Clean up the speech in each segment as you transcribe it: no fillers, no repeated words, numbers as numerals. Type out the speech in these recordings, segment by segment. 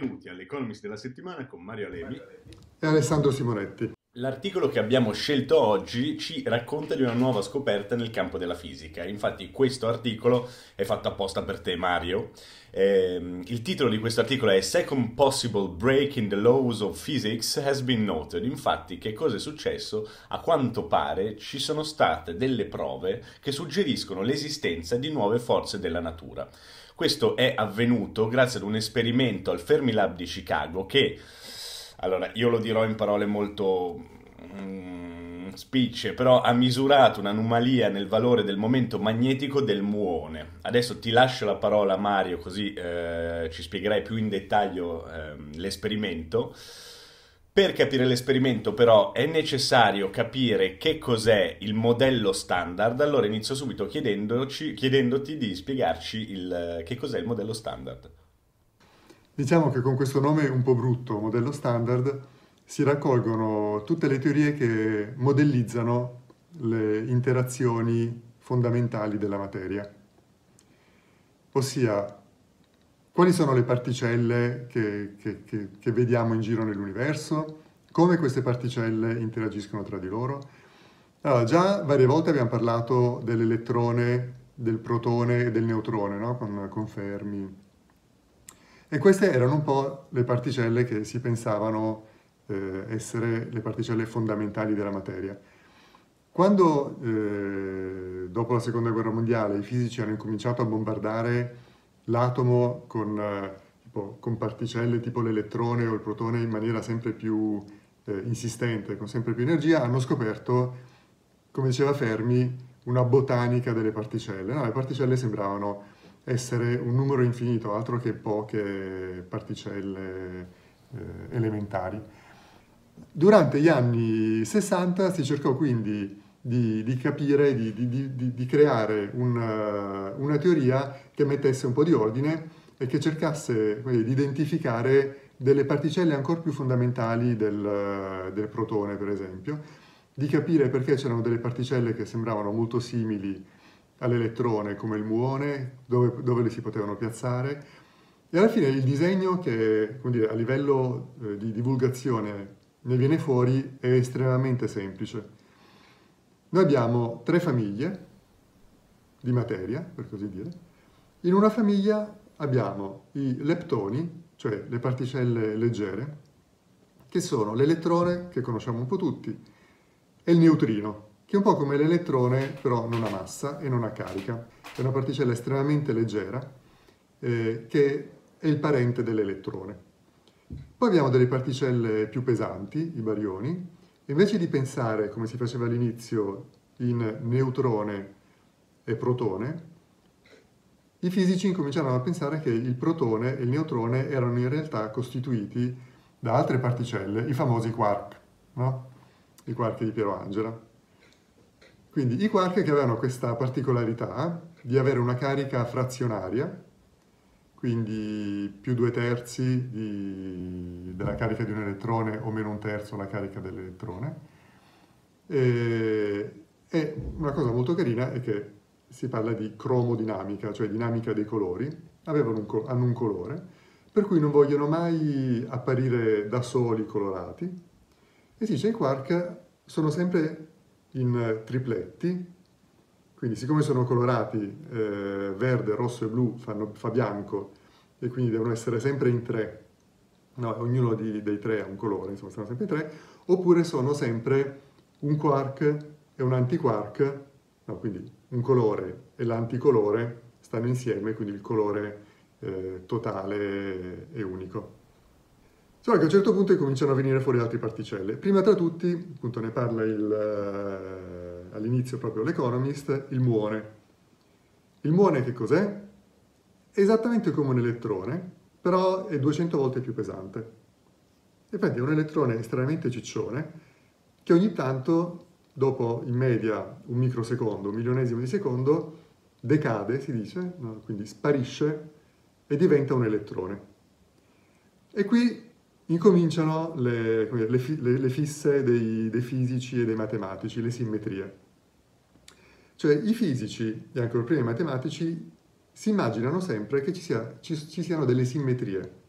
benvenuti all'Economist della settimana con Mario Alevi. E Alessandro Simonetti. L'articolo che abbiamo scelto oggi ci racconta di una nuova scoperta nel campo della fisica. Infatti questo articolo è fatto apposta per te, Mario. Il titolo di questo articolo è Second Possible Break in the Laws of Physics has been noted. Infatti, che cosa è successo? A quanto pare ci sono state delle prove che suggeriscono l'esistenza di nuove forze della natura. Questo è avvenuto grazie ad un esperimento al Fermilab di Chicago che, allora, io lo dirò in parole molto spicce, però ha misurato un'anomalia nel valore del momento magnetico del muone. Adesso ti lascio la parola, Mario, così ci spiegherai più in dettaglio l'esperimento. Per capire l'esperimento, però, è necessario capire che cos'è il modello standard. Allora inizio subito chiedendoti di spiegarci che cos'è il modello standard. Diciamo che con questo nome un po' brutto, modello standard, si raccolgono tutte le teorie che modellizzano le interazioni fondamentali della materia. Ossia, quali sono le particelle che vediamo in giro nell'universo, come queste particelle interagiscono tra di loro. Allora, già varie volte abbiamo parlato dell'elettrone, del protone e del neutrone, no? Con Fermi. E queste erano un po' le particelle che si pensavano essere le particelle fondamentali della materia. Quando, dopo la Seconda Guerra Mondiale, i fisici hanno incominciato a bombardare l'atomo con particelle tipo l'elettrone o il protone in maniera sempre più insistente, con sempre più energia, hanno scoperto, come diceva Fermi, una botanica delle particelle. No, le particelle sembravano essere un numero infinito, altro che poche particelle elementari. Durante gli anni 60 si cercò quindi di capire, di creare una teoria che mettesse un po' di ordine e che cercasse di identificare delle particelle ancora più fondamentali del protone, per esempio, di capire perché c'erano delle particelle che sembravano molto simili all'elettrone, come il muone, dove le si potevano piazzare. E alla fine il disegno che, come dire, a livello di divulgazione ne viene fuori è estremamente semplice. Noi abbiamo 3 famiglie di materia, per così dire. In una famiglia abbiamo i leptoni, cioè le particelle leggere, che sono l'elettrone, che conosciamo un po' tutti, e il neutrino, che è un po' come l'elettrone, però non ha massa e non ha carica. È una particella estremamente leggera, che è il parente dell'elettrone. Poi abbiamo delle particelle più pesanti, i barioni, e invece di pensare, come si faceva all'inizio, in neutrone e protone, i fisici incominciarono a pensare che il protone e il neutrone erano in realtà costituiti da altre particelle, i famosi quark, no? I quark di Piero Angela. Quindi i quark che avevano questa particolarità di avere una carica frazionaria, quindi più 2/3 della carica di un elettrone o meno 1/3 la carica dell'elettrone. E una cosa molto carina è che si parla di cromodinamica, cioè dinamica dei colori, hanno un colore, per cui non vogliono mai apparire da soli colorati. E si dice che i quark sono sempre in tripletti, quindi siccome sono colorati verde, rosso e blu fa bianco e quindi devono essere sempre in 3, no, ognuno dei 3 ha un colore, insomma sono sempre in 3, oppure sono sempre un quark e un antiquark, no, quindi un colore e l'anticolore stanno insieme, quindi il colore totale e unico. Solo che a un certo punto cominciano a venire fuori altre particelle. Prima tra tutti, appunto ne parla all'inizio proprio l'Economist, il muone. Il muone che cos'è? È esattamente come un elettrone, però è 200 volte più pesante. Infatti è un elettrone estremamente ciccione che ogni tanto, dopo in media un microsecondo, un milionesimo di secondo, decade, si dice, no? Quindi sparisce e diventa un elettrone. E qui incominciano le fisse dei fisici e dei matematici, le simmetrie. Cioè i fisici e anche prima i matematici si immaginano sempre che ci siano delle simmetrie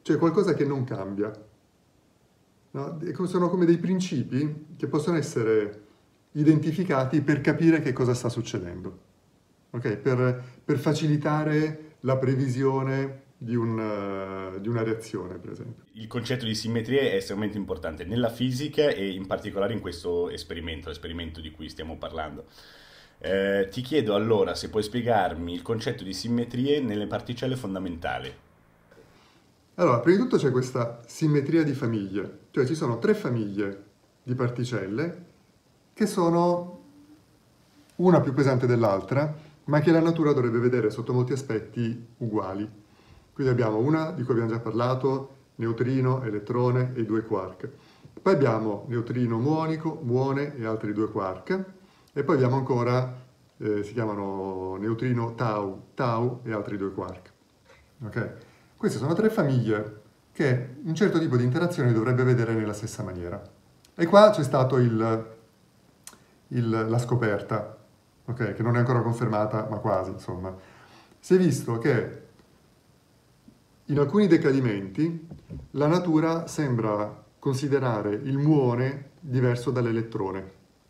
cioè qualcosa che non cambia. No? Sono come dei principi che possono essere identificati per capire che cosa sta succedendo, ok? Per facilitare la previsione di una reazione, per esempio. Il concetto di simmetria è estremamente importante nella fisica e in particolare in questo esperimento, l'esperimento di cui stiamo parlando. Ti chiedo allora se puoi spiegarmi il concetto di simmetrie nelle particelle fondamentali. Allora, prima di tutto c'è questa simmetria di famiglie, cioè ci sono tre famiglie di particelle che sono una più pesante dell'altra, ma che la natura dovrebbe vedere sotto molti aspetti uguali. Quindi abbiamo una di cui abbiamo già parlato, neutrino, elettrone e i due quark. Poi abbiamo neutrino muonico, muone e altri due quark. E poi abbiamo ancora, si chiamano neutrino tau, tau e altri due quark. Ok? Queste sono tre famiglie che un certo tipo di interazione dovrebbe vedere nella stessa maniera. E qua c'è stato la scoperta, ok? Che non è ancora confermata, ma quasi, insomma. Si è visto che in alcuni decadimenti la natura sembra considerare il muone diverso dall'elettrone.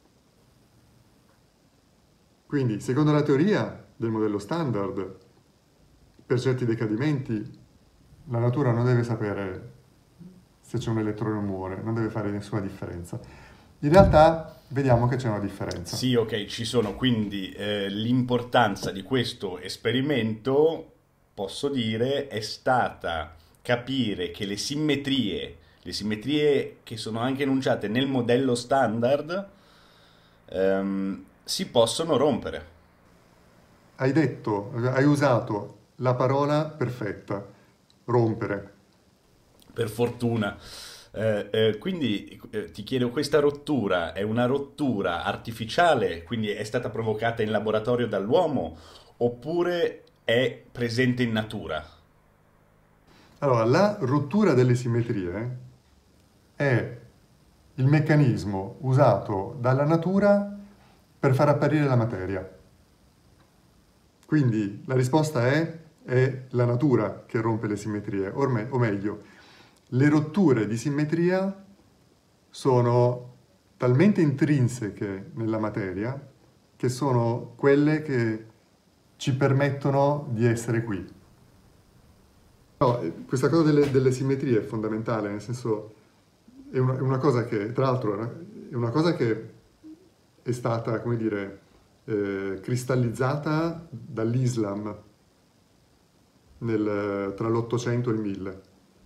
Quindi, secondo la teoria del modello standard, per certi decadimenti la natura non deve sapere se c'è un elettrone o un muone, non deve fare nessuna differenza. In realtà vediamo che c'è una differenza. Sì, ok, ci sono, quindi l'importanza di questo esperimento, posso dire, è stata capire che le simmetrie che sono anche enunciate nel modello standard, si possono rompere. Hai usato la parola perfetta, rompere. Per fortuna. Quindi ti chiedo, questa rottura è una rottura artificiale, quindi è stata provocata in laboratorio dall'uomo, oppure è presente in natura? Allora, la rottura delle simmetrie è il meccanismo usato dalla natura per far apparire la materia. Quindi la risposta è la natura che rompe le simmetrie, o meglio, le rotture di simmetria sono talmente intrinseche nella materia che sono quelle che ci permettono di essere qui. No, questa cosa delle simmetrie è fondamentale, nel senso è una cosa che, tra l'altro, è una cosa che è stata, come dire, cristallizzata dall'Islam tra l'800 e il 1000.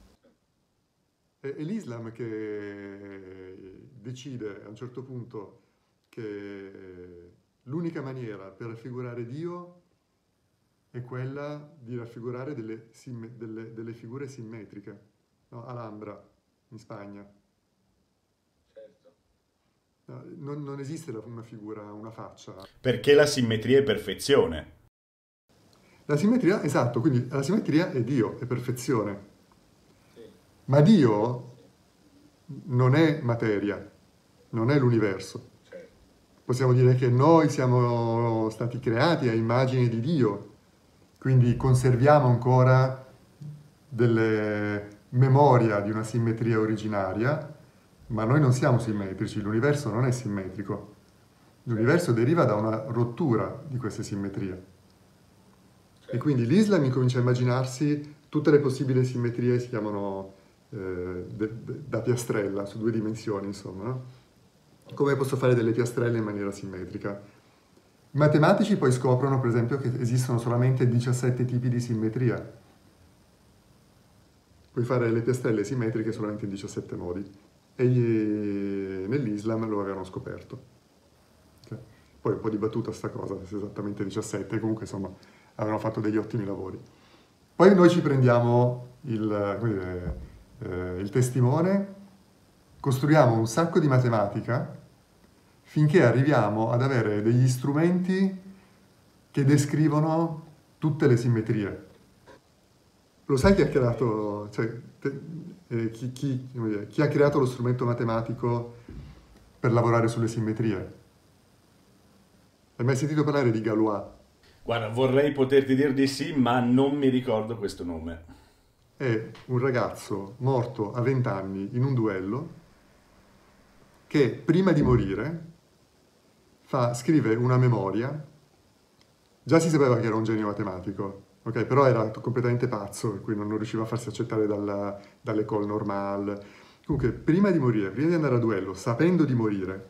È l'Islam che decide a un certo punto che l'unica maniera per raffigurare Dio è quella di raffigurare delle figure simmetriche, no? Alhambra, in Spagna. Certo. No, non esiste una figura, una faccia. Perché la simmetria è perfezione. La simmetria, esatto, quindi la simmetria è Dio, è perfezione. Sì. Ma Dio non è materia, non è l'universo. Certo. Possiamo dire che noi siamo stati creati a immagine di Dio, quindi conserviamo ancora delle memoria di una simmetria originaria, ma noi non siamo simmetrici, l'universo non è simmetrico. L'universo deriva da una rottura di queste simmetrie. E quindi l'Islam incomincia a immaginarsi tutte le possibili simmetrie, si chiamano da piastrella, su due dimensioni, insomma, no? Come posso fare delle piastrelle in maniera simmetrica? I matematici poi scoprono, per esempio, che esistono solamente 17 tipi di simmetria. Puoi fare le piastrelle simmetriche solamente in 17 modi. E nell'Islam lo avevano scoperto. Okay. Poi è un po' dibattuta sta cosa, se esattamente 17, comunque insomma avevano fatto degli ottimi lavori. Poi noi ci prendiamo il testimone, costruiamo un sacco di matematica finché arriviamo ad avere degli strumenti che descrivono tutte le simmetrie. Lo sai chi ha creato, chi ha creato lo strumento matematico per lavorare sulle simmetrie? Hai mai sentito parlare di Galois? Guarda, vorrei poterti dire di sì, ma non mi ricordo questo nome. è un ragazzo morto a 20 anni in un duello che prima di morire scrive una memoria. Già si sapeva che era un genio matematico, ok? Però era completamente pazzo, per cui non riusciva a farsi accettare dall'école normale. Comunque, prima di morire, prima di andare a duello, sapendo di morire,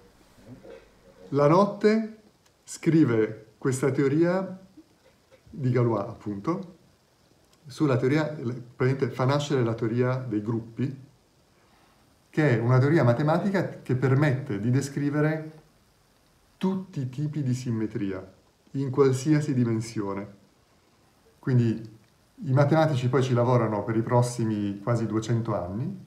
la notte scrive questa teoria di Galois, appunto, sulla teoria, praticamente fa nascere la teoria dei gruppi, che è una teoria matematica che permette di descrivere tutti i tipi di simmetria, in qualsiasi dimensione. Quindi i matematici poi ci lavorano per i prossimi quasi 200 anni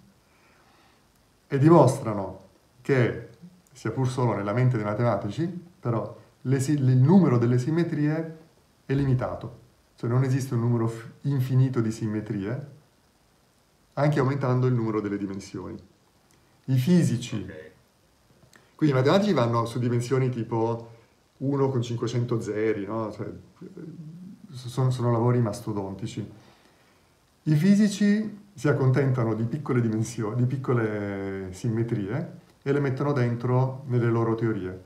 e dimostrano che, sia pur solo nella mente dei matematici, però il numero delle simmetrie è limitato. Cioè non esiste un numero infinito di simmetrie, anche aumentando il numero delle dimensioni. I fisici, Ok. quindi i matematici vanno su dimensioni tipo 1 con 500 zeri, no? Cioè, sono lavori mastodontici. I fisici si accontentano di piccole dimensioni, di piccole simmetrie e le mettono dentro nelle loro teorie.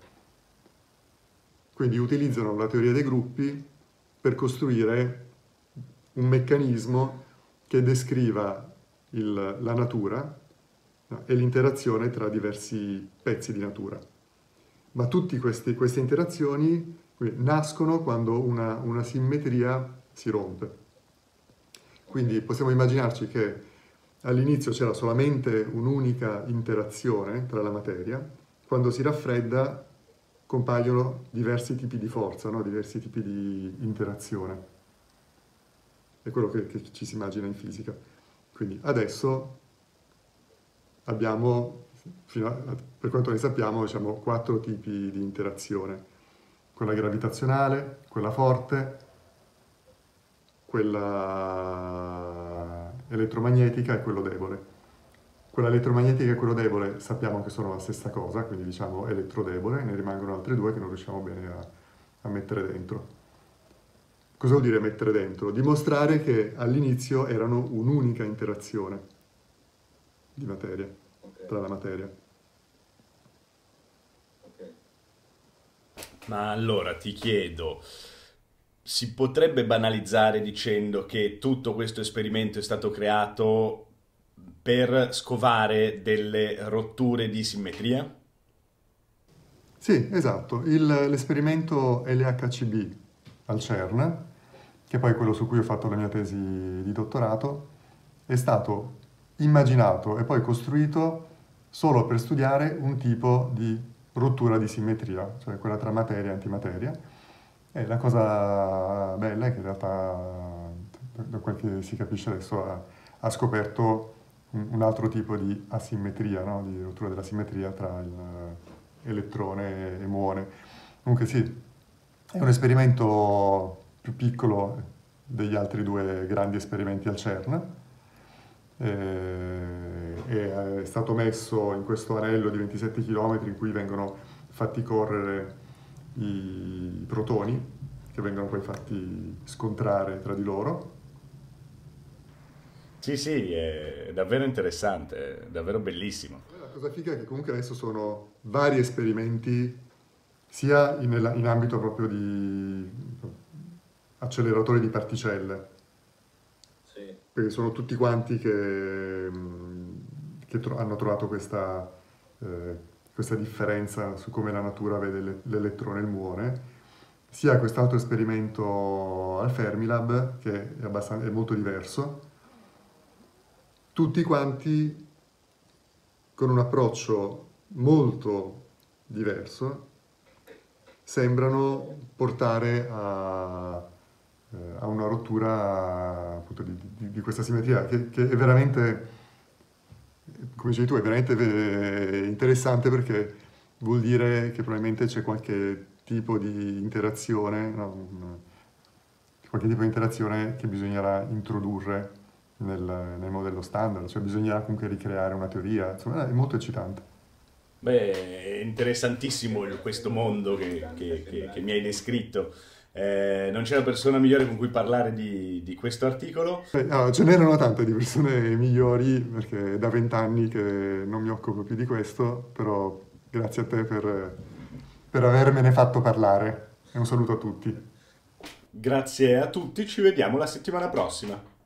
Quindi utilizzano la teoria dei gruppi per costruire un meccanismo che descriva la natura, no, e l'interazione tra diversi pezzi di natura. Ma tutte queste interazioni nascono quando una simmetria si rompe. Quindi possiamo immaginarci che all'inizio c'era solamente un'unica interazione tra la materia, quando si raffredda compaiono diversi tipi di forza, no? Diversi tipi di interazione. È quello che ci si immagina in fisica. Quindi adesso abbiamo, per quanto ne sappiamo, diciamo, 4 tipi di interazione. Quella gravitazionale, quella forte, quella elettromagnetica e quello debole. Quella elettromagnetica e quello debole sappiamo che sono la stessa cosa, quindi diciamo elettrodebole, ne rimangono altre due che non riusciamo bene a mettere dentro. Cosa vuol dire mettere dentro? Dimostrare che all'inizio erano un'unica interazione di materia, tra la materia. Ma allora ti chiedo, si potrebbe banalizzare dicendo che tutto questo esperimento è stato creato per scovare delle rotture di simmetria? Sì, esatto. L'esperimento LHCb al CERN, che è poi quello su cui ho fatto la mia tesi di dottorato, è stato immaginato e poi costruito solo per studiare un tipo di rottura di simmetria, cioè quella tra materia e antimateria. E la cosa bella è che in realtà, da quel che si capisce adesso, ha scoperto un altro tipo di asimmetria, no? Di rottura della simmetria tra elettrone e muone. Comunque sì, è un esperimento più piccolo degli altri due grandi esperimenti al CERN. È stato messo in questo anello di 27 km in cui vengono fatti correre i protoni, che vengono poi fatti scontrare tra di loro. Sì, sì, è davvero interessante, è davvero bellissimo. La cosa figa è che comunque adesso sono vari esperimenti, sia in ambito proprio di acceleratori di particelle, Sì, perché sono tutti quanti che hanno trovato eh, questa differenza su come la natura vede l'elettrone e il muone, sia quest'altro esperimento al Fermilab, che è molto diverso, tutti quanti con un approccio molto diverso sembrano portare a una rottura appunto di questa simmetria che è veramente, come dicevi tu, è veramente interessante perché vuol dire che probabilmente c'è qualche tipo di interazione, no? Qualche tipo di interazione che bisognerà introdurre nel modello standard, cioè bisognerà comunque ricreare una teoria, insomma è molto eccitante. Beh, è interessantissimo questo mondo che mi hai descritto. Non c'è una persona migliore con cui parlare di questo articolo. Ce n'erano tante di persone migliori, perché è da 20 anni che non mi occupo più di questo, però grazie a te per avermene fatto parlare. E un saluto a tutti. Grazie a tutti, ci vediamo la settimana prossima.